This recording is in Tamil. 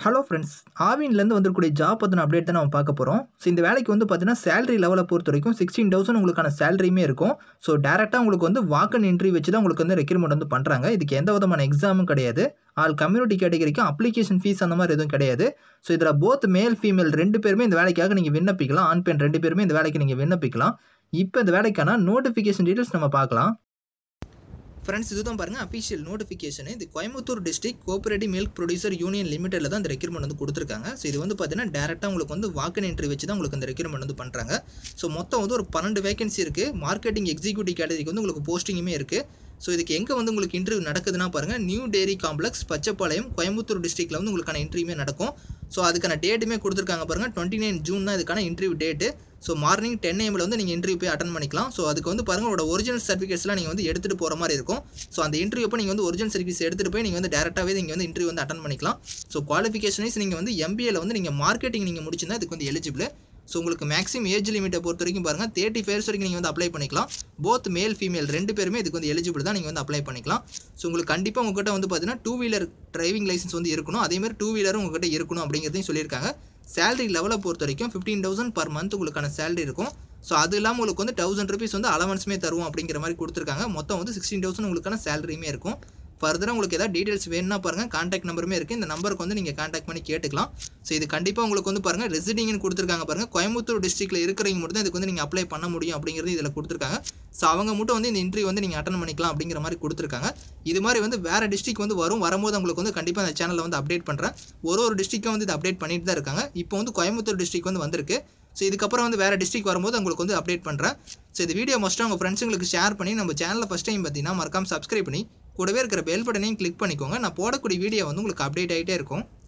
ஹலோ ஃப்ரெண்ட்ஸ், ஆவின்லேருந்து வந்திருக்கக்கூடிய ஜாப் பற்றின அப்டேட் தான் நம்ம பார்க்க போகிறோம். ஸோ இந்த வேலைக்கு வந்து பார்த்தீங்கன்னா சேலரி லெவலை பொறுத்த வரைக்கும் 16,000 உங்களுக்கான சேலரியுமே இருக்கும். ஸோ டேரெக்டாக உங்களுக்கு வந்து வாக் அண்ட் இன்டர்வியூ வச்சு தான் உங்களுக்கு வந்து ரெக்ரூட்மெண்ட் வந்து பண்ணுறாங்க. இதுக்கு எந்த விதமான எக்ஸாமும் கிடையாது. ஆல் கம்யூனிட்டி கேட்டகரிக்கும் அப்ளிகேஷன் ஃபீஸ் அந்த மாதிரி எதுவும் கிடையாது. ஸோ இதில் போத் மேல் ஃபீமேல் 2 பேருமே இந்த வேலைக்காக நீங்கள் விண்ணப்பிக்கலாம். ஆண் பெண் 2 பேருமே இந்த வேலைக்கு நீங்கள் விண்ணப்பிக்கலாம். இப்போ இந்த வேலைக்கான நோட்டிஃபிகேஷன் டீட்டெயில்ஸ் நம்ம பார்க்கலாம். ஃப்ரெண்ட்ஸ், இதுதான் பாருங்கள் அஃபிஷியல் நோட்டிஃபிகேஷன். இது Coimbatore district cooperative milk producer union லிமிடெடில் தான் இந்த ரெக்ரூட்மெண்ட் வந்து கொடுத்துருக்காங்க. ஸோ இது வந்து பார்த்தீங்கன்னா டேரெக்டாக உங்களுக்கு வந்து வாக் அண்ட் என்ட்ரி வச்சு தான் உங்களுக்கு இந்த ரெக்ரூட்மெண்ட் வந்து பண்ணுறாங்க. ஸோ மொத்தம் வந்து ஒரு 12 வேகன்சி இருக்குது. மார்க்கெட்டிங் எக்ஸிக்யூட்டிவ் கேட்டகரிக்கு வந்து உங்களுக்கு போஸ்டிங்குமே இருக்குது. ஸோ இதுக்கு எங்கே வந்து உங்களுக்கு இன்டர்வியூ நடக்குதுன்னா பாருங்கள், new dairy complex Pachapalayam Coimbatore டிஸ்ட்ரிக்ட்டில் வந்து உங்களுக்கான இன்டர்வியூமே நடக்கும். ஸோ அதுக்கான டேட்டுமே கொடுத்துருக்காங்க பாருங்கள், 29 ஜூன் தான் இதுக்கான interview date. So morning 10 AM வந்து நீங்கள் இன்டர்வியூ போய் அட்டன் பண்ணிக்கலாம். ஸோ அதுக்கு வந்து பாருங்கள் உங்களோட ஒரிஜினல் சர்டிஃபிகேட்ஸ்லாம் நீங்கள் வந்து எடுத்துகிட்டு போகிற மாதிரி இருக்கும். ஸோ அந்த இன்டர்வியூ அப்போ நீங்கள் வந்து ஒரிஜினல் சர்டிஃபிகேட்ஸ் எடுத்துகிட்டு போய் நீங்கள் வந்து டேரெக்டாகவே நீங்கள் வந்து இன்டர்வியூ வந்து அட்டன் பண்ணிக்கலாம். ஸோ குவாலிஃபிகேஷனைஸ் நீங்கள் வந்து MBAல வந்து நீங்கள் மார்க்கெட்டிங் நீங்கள் முடிச்சிருந்தா இதுக்கு வந்து எலிஜிபிள். ஸோ உங்களுக்கு மேக்ஸிமம் ஏஜ் லிமிட்டை பொறுத்த வரைக்கும் பாருங்கள் 35 இயர்ஸ் வரைக்கும் நீங்கள் வந்து அப்ளை பண்ணிக்கலாம். போத் மேல் ஃபீமேல் 2 பேருமே இதுக்கு வந்து எலிஜிபிள் தான், நீங்கள் வந்து அப்ளை பண்ணிக்கலாம். ஸோ உங்களுக்கு கண்டிப்பாக உங்கள்கிட்ட வந்து பார்த்தீங்கன்னா 2 வீலர் டிரைவிங் லைசன்ஸ் வந்து இருக்கணும். அதேமாதிரி 2 வீலரும் உங்கள்கிட்ட இருக்கணும் அப்படிங்கிறதையும் சொல்லியிருக்காங்க. சேலரி லெவலை பொறுத்த வரைக்கும் 15,000 per month உங்களுக்கான சேலரி இருக்கும். ஸோ அது இல்லாமல் உங்களுக்கு வந்து 1000 rupees வந்து அலவன்ஸுமே தருவோம் அப்படிங்கிற மாதிரி கொடுத்துருக்காங்க. மொத்தம் வந்து 16,000 உங்களுக்கான சேலரியுமே இருக்கும். ஃபர்தராக உங்களுக்கு ஏதாவது டீட்டெயில்ஸ் வேணும்னா பாருங்கள், கான்டாக்ட் நம்பருமே இருக்குது. இந்த நம்பருக்கு வந்து நீங்கள் கான்டாக்ட் பண்ணி கேட்டுக்கலாம். ஸோ இது கண்டிப்பாக உங்களுக்கு வந்து பாருங்கள் ரெசிடிங்னு கொடுத்துருக்காங்க பாருங்கள். கோயம்புத்தூர் டிஸ்ட்ரிக்ட்டில் இருக்கிறவங்க மட்டும் தான் இதுக்கு வந்து நீங்கள் அப்ளை பண்ண முடியும் அப்படிங்கிறது இதில் கொடுத்துருக்காங்க. ஸோ அவங்க மட்டும் வந்து இந்த இன்டர்வியூ வந்து நீங்கள் அட்டன் பண்ணிக்கலாம் அப்படிங்கிற மாதிரி கொடுத்துருக்காங்க. இது மாதிரி வந்து வேறு டிஸ்ட்ரிக் வந்து வரும்போது உங்களுக்கு வந்து கண்டிப்பாக அந்த சேனலில் வந்து அப்டேட் பண்ணுறேன். ஒரு டிஸ்ட்ரிக்டும் வந்து இது அப்டேட் பண்ணிட்டு தான் இருக்காங்க. இப்போ வந்து கோயம்புத்தூர் டிஸ்ட்ரிக் வந்து வந்திருக்கு. ஸோ இதுக்கப்புறம் வந்து வேறு டிஸ்ட்ரிக் வரும்போது உங்களுக்கு வந்து அப்டேட் பண்ணுறேன். ஸோ இந்த வீடியோ மஸ்ட்டாக உங்கள் ஃப்ரெண்ட்ஸுங்களுக்கு ஷேர் பண்ணி நம்ம சேனலில் ஃபஸ்ட் டைம் பார்த்தீங்கன்னா மறக்காம சப்ஸ்கிரைப் பண்ணி கூடவே இருக்கிற பெல் பட்டனையும் கிளிக் பண்ணிக்கோங்க. நான் போடக்கூடிய வீடியோ வந்து உங்களுக்கு அப்டேட் ஆகிட்டே இருக்கும்.